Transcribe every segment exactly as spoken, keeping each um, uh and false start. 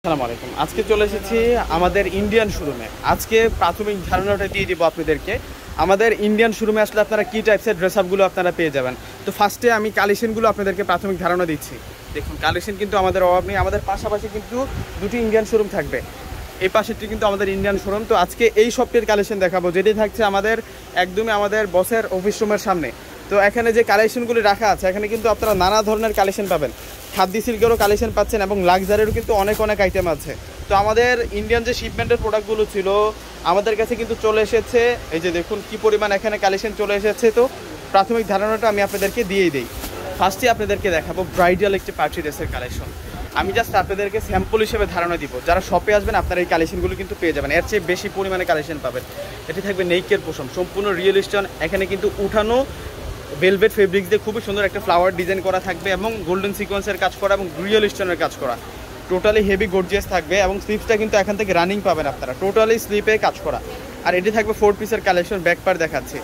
আসসালামু আলাইকুম। আজকে চলে এসেছি আমাদের ইন্ডিয়ান শোরুমে। আজকে প্রাথমিক ধারণাটা দিয়ে দিব আপনাদেরকে। আমাদের ইন্ডিয়ান শোরুমে আসলে আপনারা কী টাইপসের ড্রেস আপগুলো আপনারা পেয়ে যাবেন। তো ফার্স্টে আমি কালেকশনগুলো আপনাদেরকে প্রাথমিক ধারণা দিচ্ছি। দেখুন, কালেকশন কিন্তু আমাদের অভাব নেই। আমাদের পাশাপাশি কিন্তু দুটি ইন্ডিয়ান শোরুম থাকবে। এই পাশেরটি কিন্তু আমাদের ইন্ডিয়ান শোরুম। তো আজকে এই শপটির কালেকশন দেখাবো, যেটি থাকছে আমাদের একদমই আমাদের বসের অফিস রুমের সামনে। তো এখানে যে কালেকশনগুলি রাখা আছে, এখানে কিন্তু আপনারা নানা ধরনের কালেকশন পাবেন। খাদ্য সিল্কেরও কালেকশন পাচ্ছেন এবং লাক্সারিরও কিন্তু অনেক অনেক আইটেম আছে। তো আমাদের ইন্ডিয়ান যে শিপমেন্টের প্রোডাক্টগুলো ছিল আমাদের কাছে কিন্তু চলে এসেছে। এই যে দেখুন কি পরিমাণ এখানে কালেকশন চলে এসেছে। তো প্রাথমিক ধারণাটা আমি আপনাদেরকে দিয়েই দিই। ফার্স্টে আপনাদেরকে দেখাবো ব্রাইডাল একটি পার্টি ড্রেসের কালেকশন। আমি জাস্ট আপনাদেরকে স্যাম্পল হিসেবে ধারণা দিব। যারা শপে আসবেন আপনারা এই কালেকশনগুলো কিন্তু পেয়ে যাবেন। এর চেয়ে বেশি পরিমাণে কালেকশন পাবেন। এটি থাকবে নেইকের পোষণ, সম্পূর্ণ রিয়েল স্টোন। এখানে কিন্তু উঠানো ভেলভেট ফেব্রিক্স দিয়ে খুবই সুন্দর একটা ফ্লাওয়ার ডিজাইন করা থাকবে এবং গোল্ডেন সিকোয়েন্সের কাজ করা এবং রিয়েল স্টোনের কাজ করা। টোটালি হেভি গর্জিয়াস থাকবে এবং স্লিপসটা কিন্তু এখান থেকে রানিং পাবেন আপনারা, টোটালি স্লিপে কাজ করা। আর এটি থাকবে ফোর পিসের কালেকশন। ব্যাক পার্ট দেখাচ্ছি,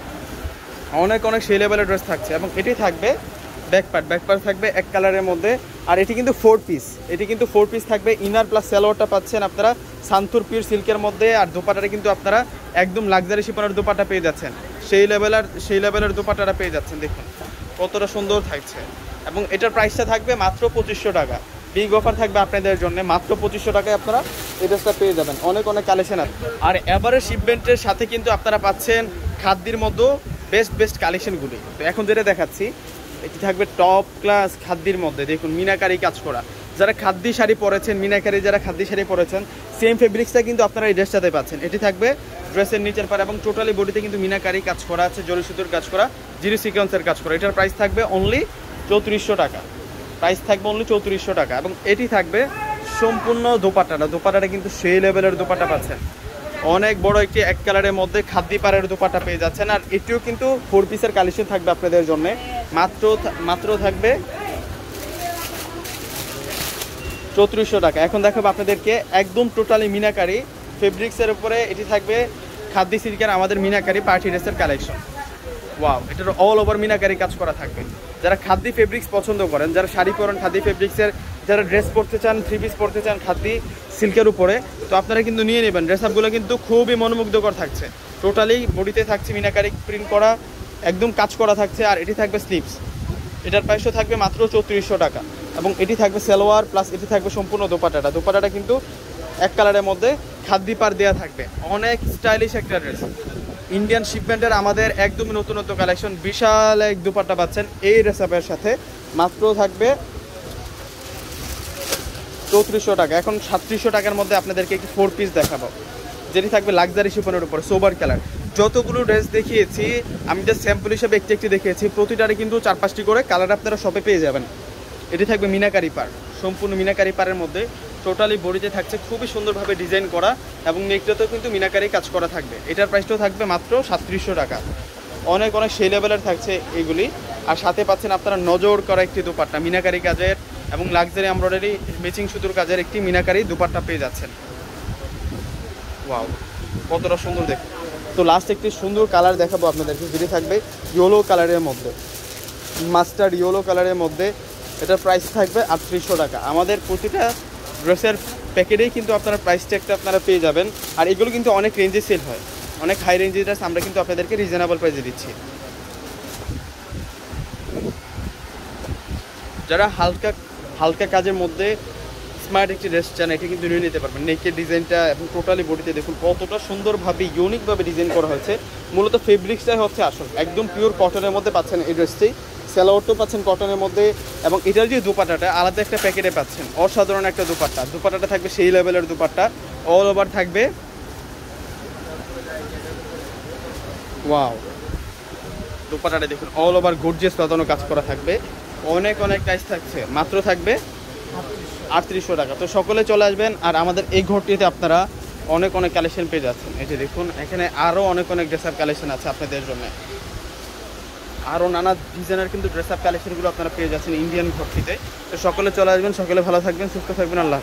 অনেক অনেক সেই লেভেলের ড্রেস থাকছে এবং এটি থাকবে ব্যাক পার্ট। ব্যাক পার্ট থাকবে এক কালারের মধ্যে। আর এটি কিন্তু ফোর পিস, এটি কিন্তু ফোর পিস থাকবে। ইনার প্লাস সালোয়ারটা পাচ্ছেন আপনারা সান্তুর পিওর সিল্কের মধ্যে। আর দোপাটাটা কিন্তু আপনারা একদম লাক্সারি শিপনের দোপাটা পেয়ে যাচ্ছেন, সেই লেভেলের সেই লেভেলের দোপাটাটা পেয়ে যাচ্ছেন। দেখুন কতটা সুন্দর থাকছে এবং এটার প্রাইসটা থাকবে মাত্র পঁচিশশো টাকা। বিগ অফার থাকবে আপনাদের জন্য, মাত্র পঁচিশশো টাকায় আপনারা এই ড্রেসটা পেয়ে যাবেন। অনেক অনেক কালেকশন আছে। আর এবারে শিপমেন্টের সাথে কিন্তু আপনারা পাচ্ছেন খাদ্যের মধ্যে বেস্ট বেস্ট কালেকশনগুলি। তো এখন যেটা দেখাচ্ছি এটি থাকবে টপ ক্লাস খাদ্যের মধ্যে। দেখুন মিনাকারি কাজ করা। যারা খাদ্য শাড়ি পরেছেন, মিনাকারি যারা খাদ্য শাড়ি পরেছেন, সেম ফেব্রিক্সটা কিন্তু আপনারা এই ড্রেসটাতে পাচ্ছেন। এটি থাকবে ড্রেসের নিচের পার এবং টোটালি বডিতে কিন্তু মিনাকারি কাজ করা আছে, জরি সুতোর কাজ করা, জিরো সিকোয়েন্সের কাজ করা। এটার প্রাইস থাকবে অনলি চৌত্রিশশো টাকা। প্রাইস থাকবে অনলি চৌত্রিশশো টাকা এবং এটি থাকবে সম্পূর্ণ দোপাট্টাটা। দোপাট্টাটা কিন্তু সেই লেভেলের দোপাট্টা পাচ্ছেন, অনেক বড় একটি এক কালারের মধ্যে খাদ্য পাড়ের দোপাট্টা পেয়ে যাচ্ছেন। আর এটিও কিন্তু ফোর পিসের কালেকশন থাকবে আপনাদের জন্য। মাত্র মাত্র থাকবে চৌত্রিশশো টাকা। এখন দেখাবো আপনাদেরকে একদম টোটালি মিনাকারি ফেব্রিক্সের উপরে। এটি থাকবে খাদ্য সিল্কের আমাদের মিনাকারি পার্টি ড্রেসের কালেকশন। ওয়াও, এটার অল ওভার মিনাকারি কাজ করা থাকবে। যারা খাদ্য ফেব্রিক্স পছন্দ করেন, যারা শাড়ি পরেন খাদ্য ফেব্রিক্সের, যারা ড্রেস পরতে চান, থ্রি পিস পরতে চান খাদ্য সিল্কের উপরে, তো আপনারা কিন্তু নিয়ে নেবেন। ড্রেস আপগুলো কিন্তু খুবই মনোমুগ্ধকর থাকছে। টোটালি বডিতে থাকছে মিনাকারি প্রিন্ট করা, একদম কাজ করা থাকছে। আর এটি থাকবে স্লিপস। এটার প্রাইসও থাকবে মাত্র চৌত্রিশশো টাকা এবং এটি থাকবে সালোয়ার প্লাস এটি থাকবে সম্পূর্ণ দোপাট্টাটা। দোপাট্টাটা কিন্তু এক কালারের মধ্যে খাদ্য পার দেওয়া থাকবে। অনেক স্টাইলিশ একটা ড্রেস। ইন্ডিয়ান শিপমেন্টের আমাদের একদমই নতুন নতুন কালেকশন। বিশাল এক দোপাট্টা পাচ্ছেন এই ড্রেস আপের সাথে। মাত্র থাকবে চৌত্রিশশো টাকা। এখন সাতত্রিশশো টাকার মধ্যে আপনাদেরকে একটি ফোর পিস দেখাবো, যেটি থাকবে লাক্সারি শিপনের উপর সোবার কালার। যতগুলো ড্রেস দেখিয়েছি আমি জাস্ট স্যাম্পল হিসেবে একটি একটি দেখিয়েছি, প্রতিটারে কিন্তু চার পাঁচটি করে কালার আপনারা শপে পেয়ে যাবেন। এটি থাকবে মিনাকারি পার, সম্পূর্ণ মিনাকারি পারের মধ্যে। টোটালি বডিতে থাকছে খুবই সুন্দরভাবে ডিজাইন করা এবং নেকটাতেও কিন্তু মিনাকারি কাজ করা থাকবে। এটার প্রাইসটাও থাকবে মাত্র সাতত্রিশশো টাকা। অনেক অনেক সেই লেভেলের থাকছে এগুলি। আর সাথে পাচ্ছেন আপনারা নজর করা একটি দোপাট্টা, মিনাকারি কাজের এবং লাক্সারি এমব্রয়ডারি ম্যাচিং সুতোর কাজের একটি মিনাকারি দোপাট্টা পেয়ে যাচ্ছেন। ওয়াও, কতটা সুন্দর দেখুন। তো লাস্ট একটি সুন্দর কালার দেখাবো আপনাদেরকে, যেটি থাকবে ইয়েলো কালারের মধ্যে, মাস্টার্ড ইয়েলো কালারের মধ্যে। এটার প্রাইস থাকবে আটত্রিশশো টাকা। আমাদের প্রতিটা ড্রেসের প্যাকেটেই কিন্তু আপনারা প্রাইস ট্যাগটা আপনারা পেয়ে যাবেন। আর এগুলো কিন্তু অনেক রেঞ্জে সেল হয়, অনেক হাই রেঞ্জের ড্রেস আমরা কিন্তু আপনাদেরকে রিজনেবল প্রাইসে দিচ্ছি। যারা হালকা হালকা কাজের মধ্যে স্মার্ট একটি ড্রেস চান, এটি কিন্তু নিয়ে নিতে পারবেন। নেকের ডিজাইনটা এবং টোটালি বডিতে দেখুন কতটা সুন্দরভাবে ইউনিকভাবে ডিজাইন করা হয়েছে। মূলত ফেব্রিক্সটাই হচ্ছে আসল, একদম পিওর কটনের মধ্যে পাচ্ছেন এই ড্রেসটি। সালোয়ারটাও পাচ্ছেন কটনের মধ্যে এবং এটার যে দোপাট্টাটা আলাদা একটা প্যাকেটে পাচ্ছেন, অসাধারণ একটা দোপাট্টা। দোপাট্টাটা থাকবে সেই লেভেলের দোপাট্টা, অল ওভার থাকবে। ওয়াও, দোপাট্টাটা দেখুন অল ওভার গর্জিয়াস পাতানো কাজ করা থাকবে। অনেক অনেক প্রাইস থাকছে, মাত্র থাকবে আটত্রিশশো টাকা। তো সকলে চলে আসবেন। আর আমাদের এই ঘরটিতে আপনারা অনেক অনেক কালেকশন পেয়ে যাচ্ছেন। এই যে দেখুন এখানে আরও অনেক অনেক ড্রেস আপ কালেকশন আছে আপনাদের জন্য। আরও নানা ডিজাইনের কিন্তু ড্রেস আপ কালেকশনগুলো আপনারা পেয়ে যাচ্ছেন ইন্ডিয়ান ঘরটিতে। তো সকলে চলে আসবেন, সকলে ভালো থাকবেন, সুস্থ থাকবেন। আল্লাহ।